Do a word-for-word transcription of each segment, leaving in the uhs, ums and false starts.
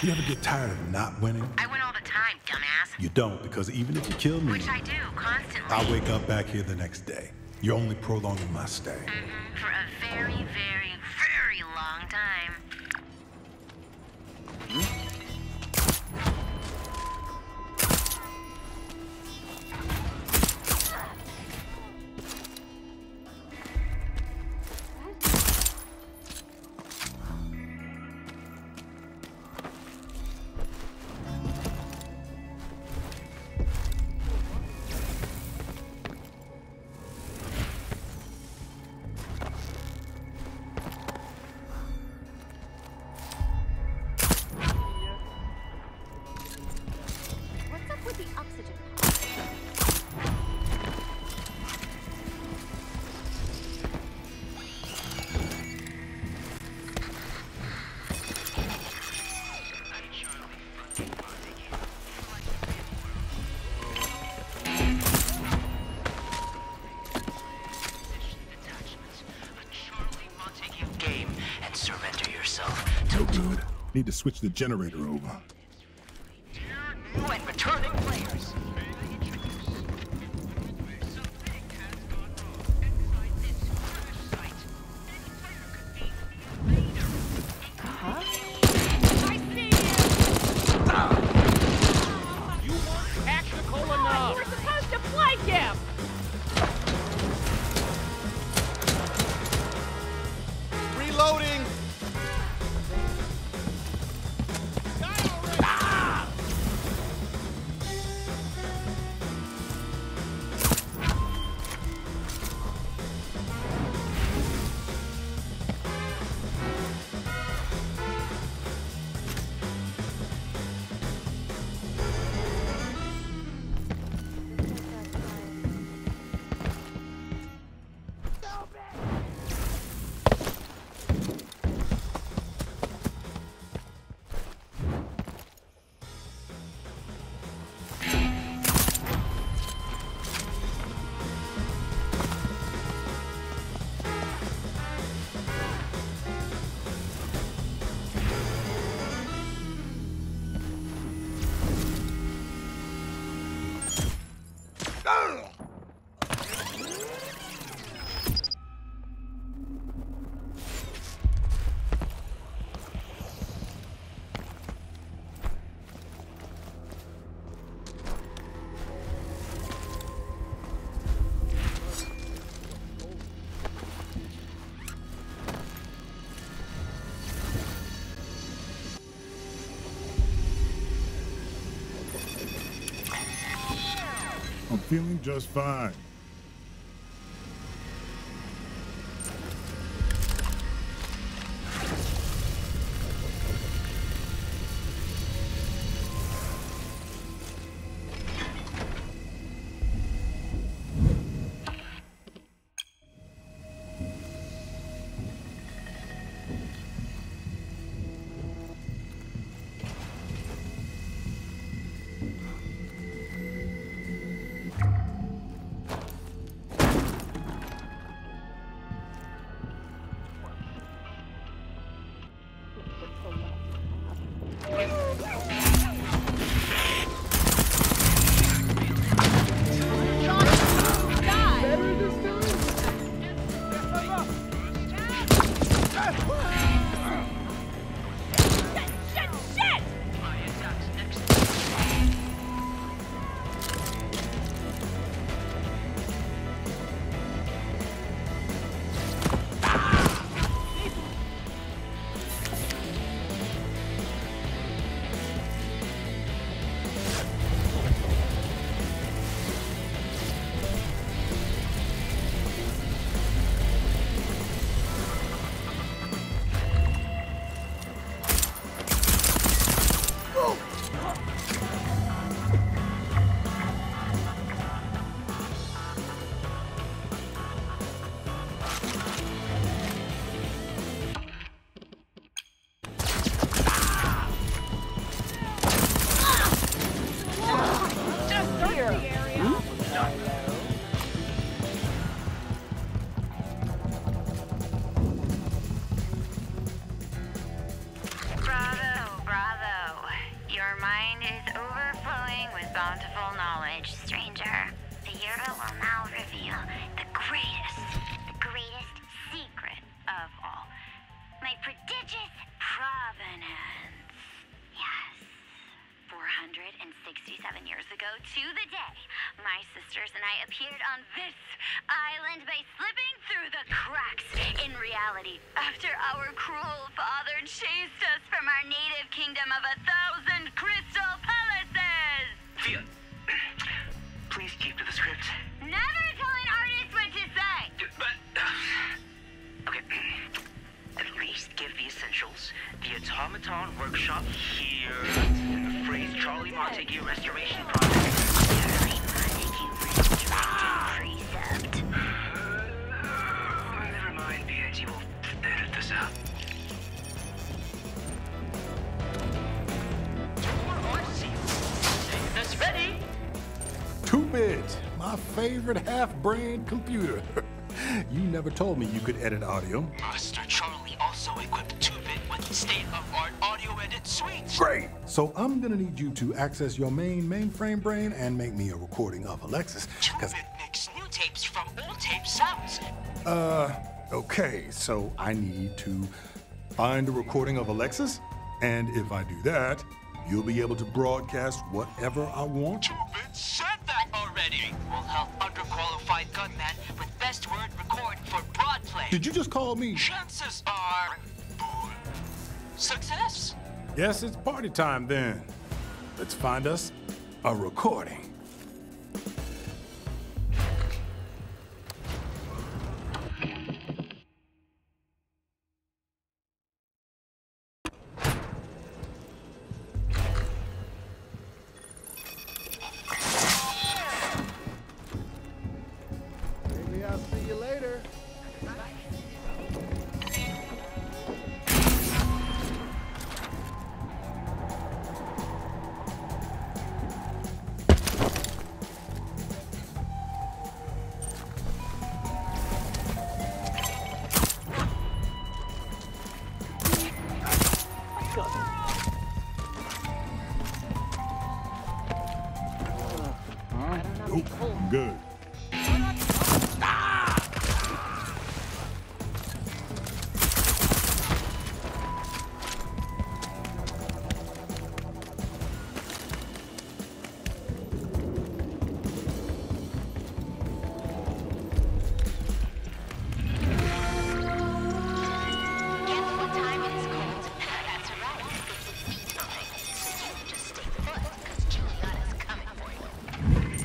You ever get tired of not winning? I win all the time, dumbass. You don't, because even if you kill me, Which I do, constantly. I'll wake up back here the next day. You're only prolonging my stay. Mm-hmm. For a very, very, very long time. Hmm? Need to switch the generator over. New and returning players. Huh? I see you! Ah. You weren't tactical enough! You were supposed to flank him! Reloading! I'm feeling just fine. when I appeared on this island by slipping through the cracks. In reality, after our cruel father chased us from our native kingdom of a thousand crystal palaces! Fia, please keep to the script. Never tell an artist what to say! But, uh, okay. At least give the essentials. The automaton workshop here. The phrase Charlie Montague Restoration Project. Charlie Montague Restoration Precept. Uh, never mind, B I G will edit this out. That's ready. Two-bit, my favorite half-brained computer. You never told me you could edit audio. Master Charlie also equipped two-bit with state-of-art audio edit suites. Great! So I'm gonna need you to access your main mainframe brain and make me a recording of Alexis. Cause, two-bit makes new tapes from old tape sounds. uh, okay, so I need to find a recording of Alexis, and if I do that, you'll be able to broadcast whatever I want. two-bit said that already. We'll help underqualified gunman with best word record for broad play. Did you just call me? Chances are success. Yes, it's party time then. Let's find us a recording. Maybe I'll see you later. Nope, I'm good. Guess what time it is, Colt? That's right. It's beat time. So you just stay put, because Juliana's coming for you.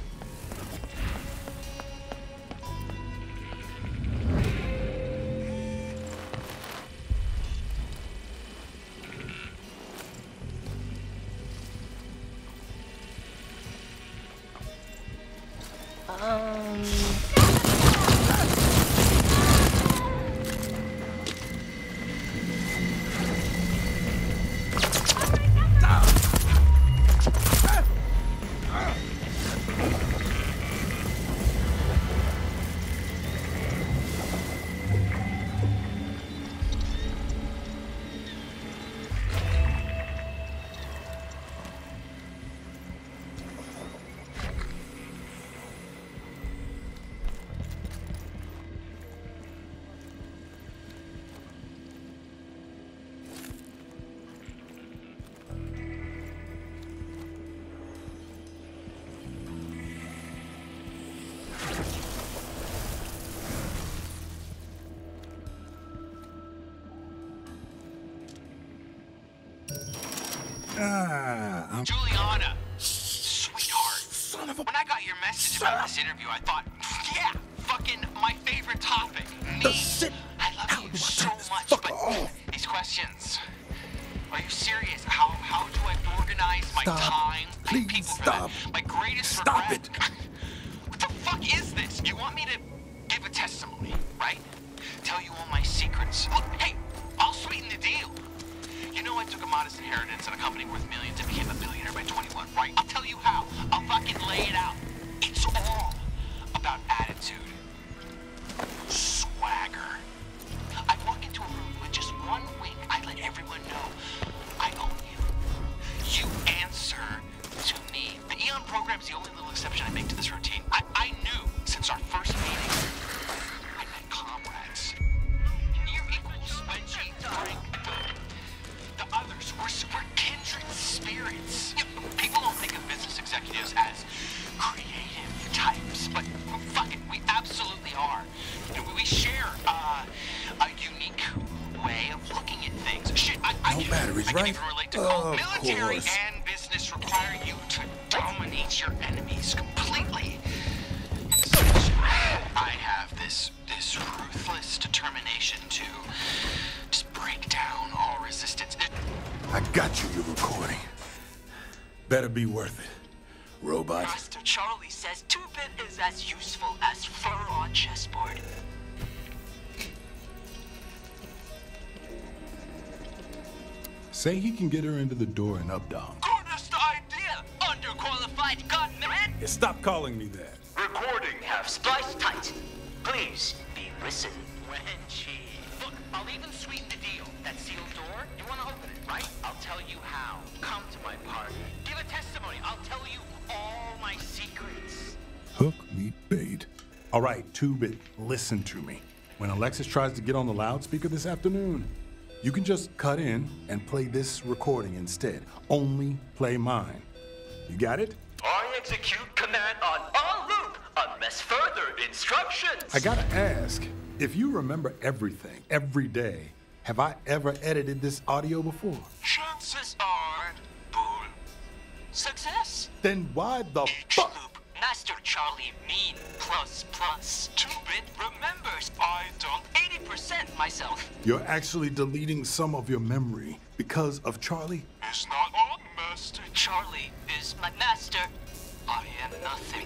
Ah, I'm Juliana, sweetheart. son of a... When I got your message about this interview, I thought, yeah, fucking my favorite topic. Me. Sit I love down, you my so goodness, much, fuck but off. these questions. Are you serious? How how do I organize my Stop. time? I Please have people for stop. that. My greatest Stop regret. it. What the fuck is this? You want me to give a testimony, right? Tell you all my secrets. Look, hey, I'll sweeten the deal. You know I took a modest inheritance in a company worth millions and became a billionaire by twenty-one, right? I'll tell you how. I'll fucking lay it out. It's all about attitude. Swagger. I walk into a room with just one wink. I let everyone know I own you. You answer to me. The Eon program's the only little exception I make to this routine. I, I knew since our first meeting, I met comrades. Near equals, Benji, Frank, the others. We're, we're kindred spirits. You know, people don't think of business executives no batteries, I right? can even relate to call. Of Military course. and business require you to dominate your enemies completely. Instead, I have this this ruthless determination to just break down all resistance. It, I got you your recording. Better be worth it, robot. Master Charlie says two-bit is as useful as fur on chessboard. Say he can get her into the door and up down. Goodest idea! Underqualified gunman! Stop calling me that. Recording have spliced tight. Please be listened. When she... Look, I'll even sweeten the deal. That sealed door, you want to open it, right? I'll tell you how. Come to my party. Give a testimony. I'll tell you all my secrets. Hook, meet, bait. All right, two-bit, listen to me. When Alexis tries to get on the loudspeaker this afternoon, you can just cut in and play this recording instead. Only play mine. You got it? I execute command on all loop unless further instructions. I gotta ask, if you remember everything, every day, have I ever edited this audio before? Chances are... bull. Success? Then why the Each fuck? loop, Master Charlie mean plus plus. Two-bit remembers. I don't. eighty percent myself. You're actually deleting some of your memory because of Charlie? It's not on, Master. Charlie is my master. I am nothing.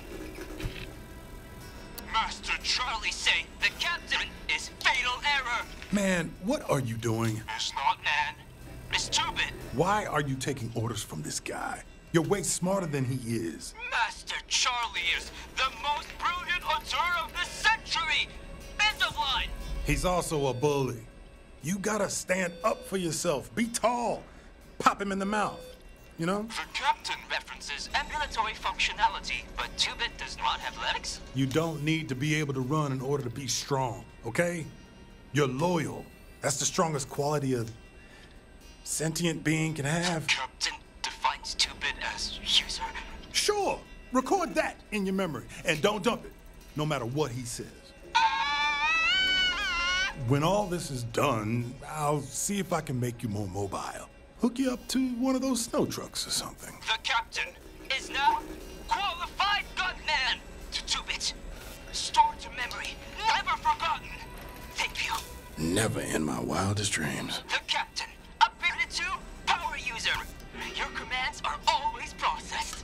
Master Charlie say the captain is fatal error. Man, what are you doing? It's not man. It's two-bit. Why are you taking orders from this guy? You're way smarter than he is. Master Charlie is the most brilliant auteur of the century. End of line. He's also a bully. You gotta stand up for yourself. Be tall. Pop him in the mouth. You know? The captain references ambulatory functionality, but two-bit does not have legs. You don't need to be able to run in order to be strong, okay? You're loyal. That's the strongest quality a sentient being can have. Captain defines two-bit as user. Sure, record that in your memory and don't dump it, no matter what he says. When all this is done, I'll see if I can make you more mobile. Hook you up to one of those snow trucks or something. The captain is now qualified gunman to two-bit. Stored to memory, never forgotten. Thank you. Never in my wildest dreams. The captain, upgraded to power user. Your commands are always processed.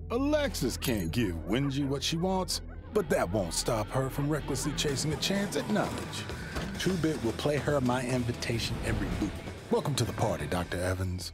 Alexis can't give Wenji what she wants, but that won't stop her from recklessly chasing a chance at knowledge. two-Bit will play her my invitation every loop. Welcome to the party, Doctor Evans.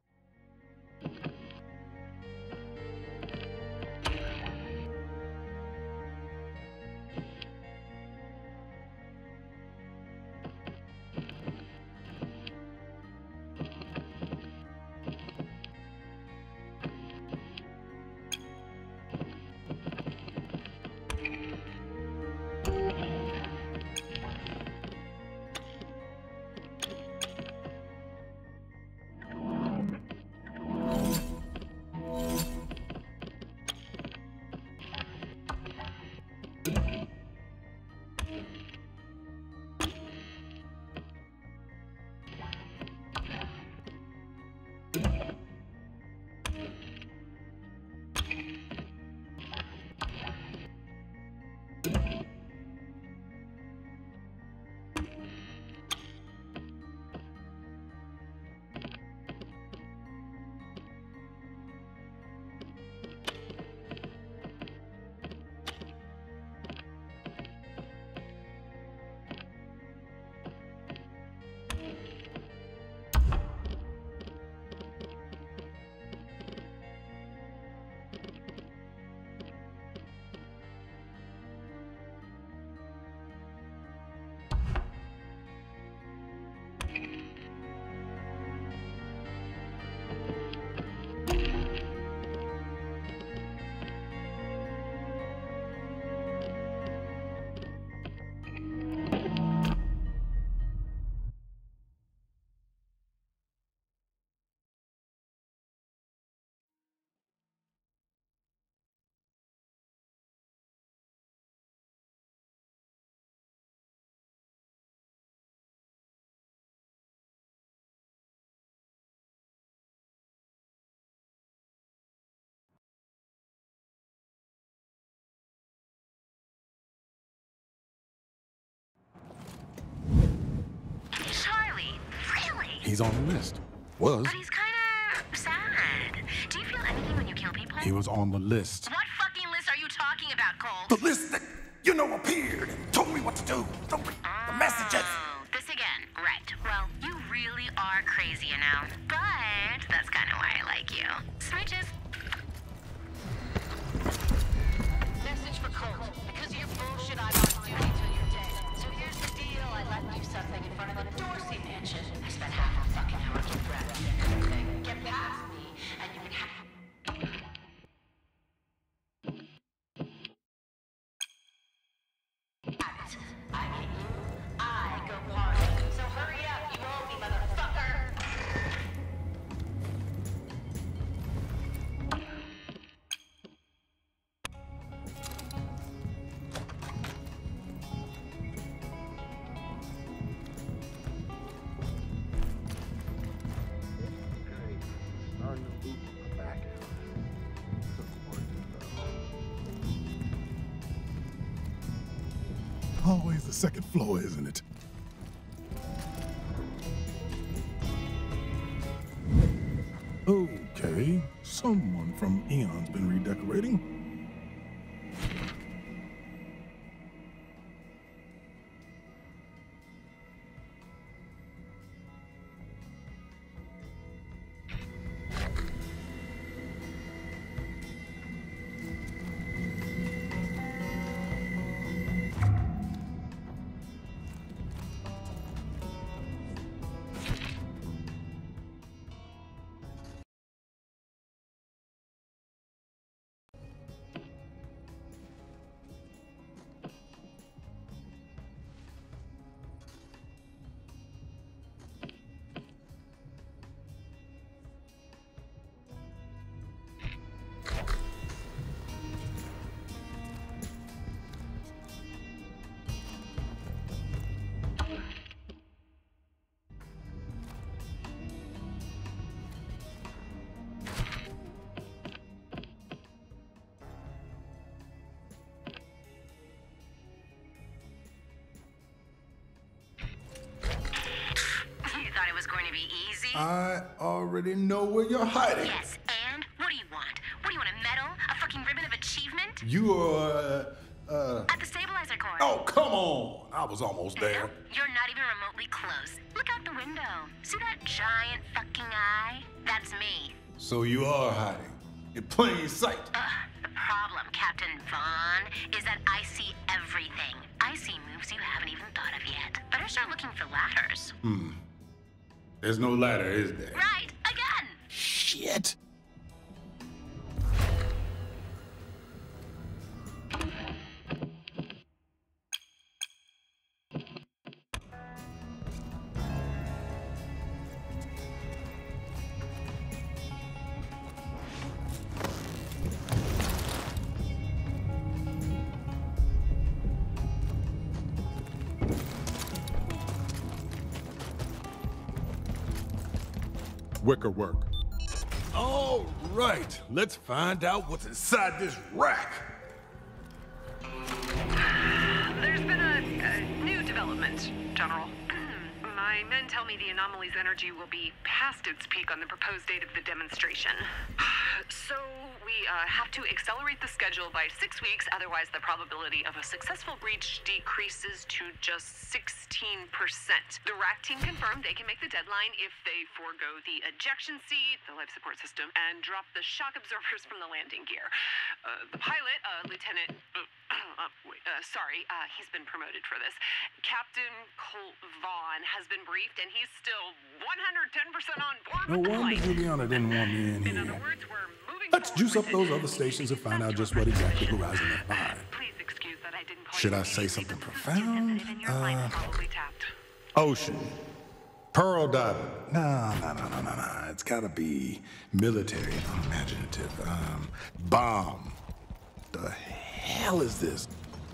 He's on the list. Was. But he's kind of sad. Do you feel anything when you kill people? He was on the list. What fucking list are you talking about, Cole? The list that, you know, appeared and told me what to do. The, the messages. Oh, this again. Right. Well, you really are crazy, you know. But that's kind of why I like you. Smooches. Message for Colt. Because of your bullshit, I'm on duty till you're dead. So here's the deal. I left you something in front of the Dorsey mansion. I spent half a fucking hour getting wrapped in everything. Get past me, and you can have... I get you, I go party. So hurry up, you owe me, motherfucker! Always the second floor, isn't it? Okay, someone from Eon's been redecorating. Going to be easy? I already know where you're hiding. Yes, and what do you want? What do you want, a medal? A fucking ribbon of achievement? You are, uh, uh... At the stabilizer core. Oh, come on! I was almost there. No, you're not even remotely close. Look out the window. See that giant fucking eye? That's me. So you are hiding. In plain sight. Ugh, the problem, Captain Vaughn, is that I see everything. I see moves you haven't even thought of yet. Better start looking for ladders. Hmm. There's no ladder, is there? Right, again! Shit! Wicker work. All right, let's find out what's inside this rack. There's been a, a new development, General. My men tell me the anomaly's energy will be past its peak on the proposed date of the demonstration. So we uh, have to accelerate the schedule by six weeks, otherwise the probability of a successful breach decreases to just sixteen percent. The R A C team confirmed they can make the deadline if they forego the ejection seat, the life support system, and drop the shock absorbers from the landing gear. Uh, the pilot, uh, Lieutenant... Uh, uh, wait, uh, sorry, uh, he's been promoted for this. Captain Colt Vaughn has been briefed, and he's still one hundred ten percent on board No with the wonder flight. Juliana didn't want me in In other here. words, we're moving Let's forward juice up with those it. other stations and find out just what exactly Horizon left behind. Please excuse that I didn't call Should you I say immediately, something but this is profound? too sensitive and your line is Uh, probably tapped. Ocean. Pearl diving. No, no, no, no, no, no. It's gotta be military, unimaginative. Um, bomb. The hell is this?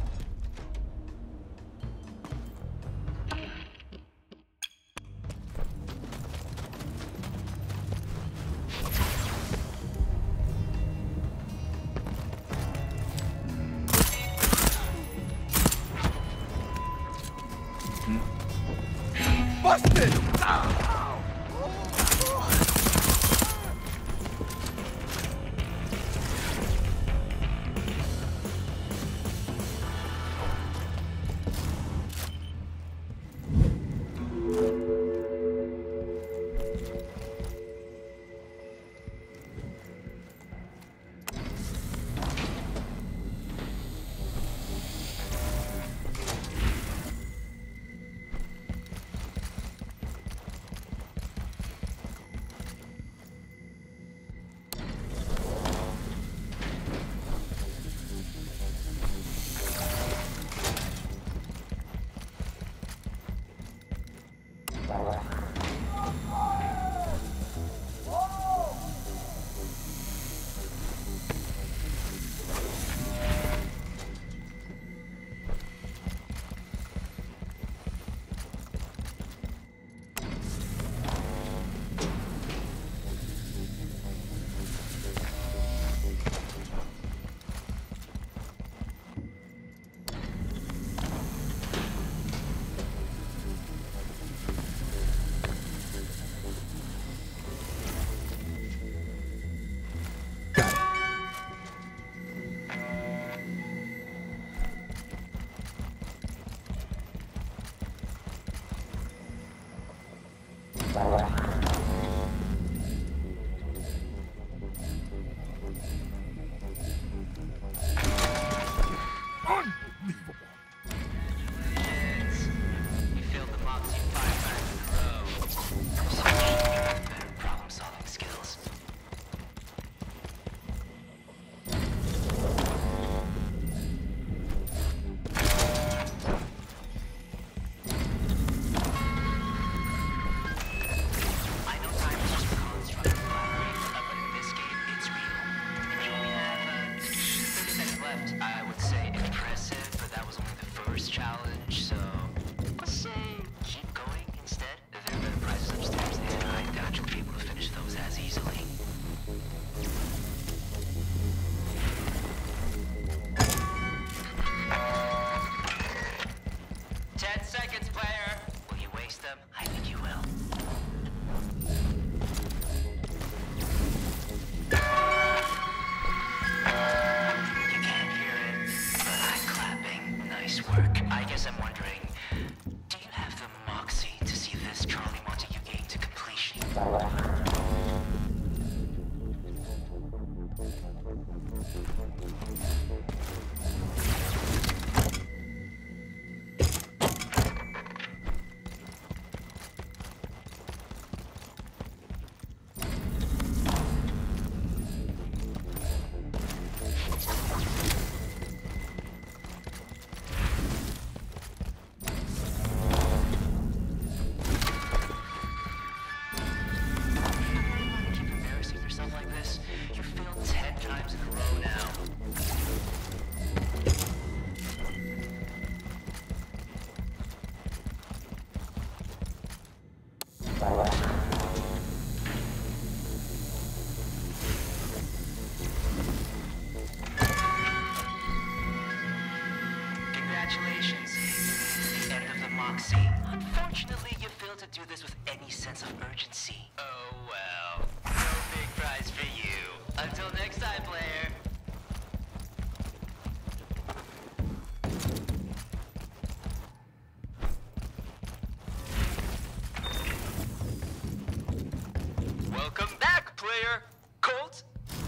Busted! guess I'm wondering, do you have the moxie to see this Charlie Montague game to completion? Congratulations. The end of the moxie. Unfortunately, you failed to do this with any sense of urgency. Oh well. No big prize for you. Until next time, player. Welcome back, player. Colt.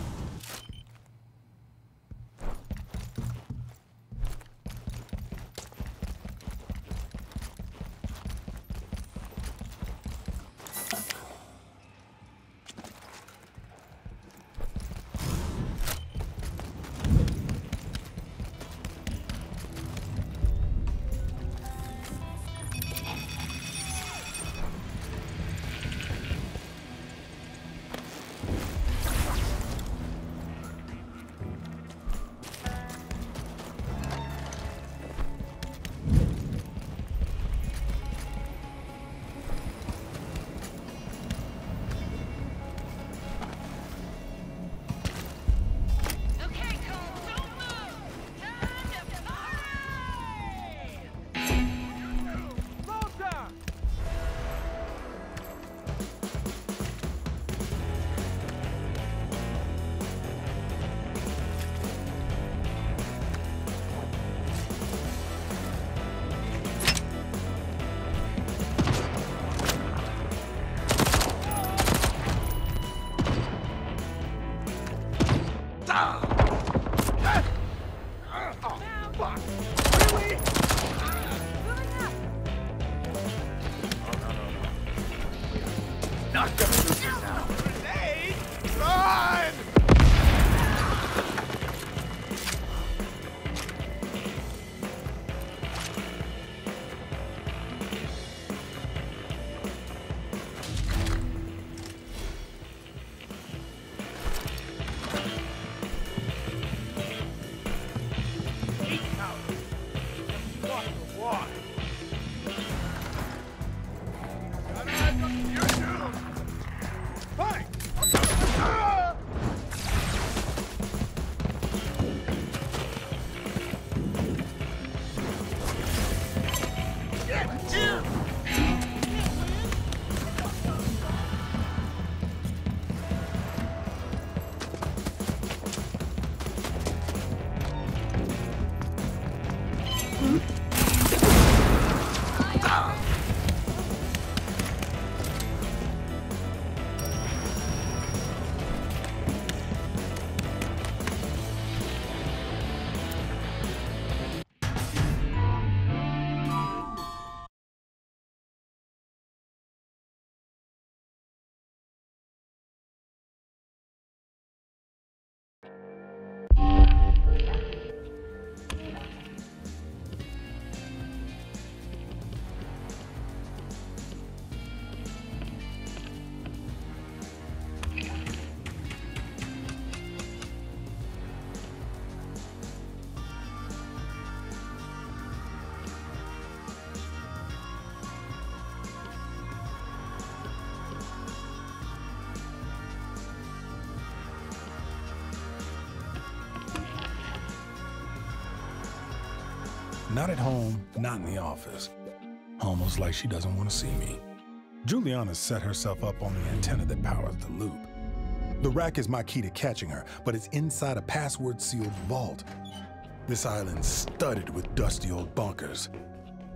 Not at home, not in the office. Almost like she doesn't want to see me. Juliana's set herself up on the antenna that powers the loop. The rack is my key to catching her, but it's inside a password-sealed vault. This island's studded with dusty old bunkers.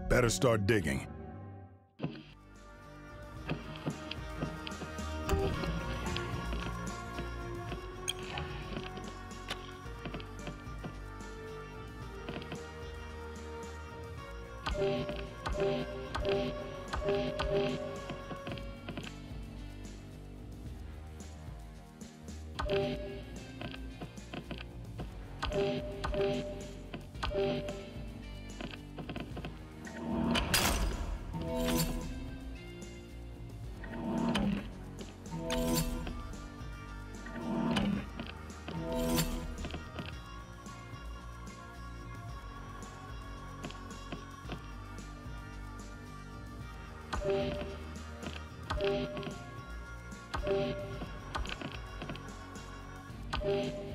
Better start digging. Thank you.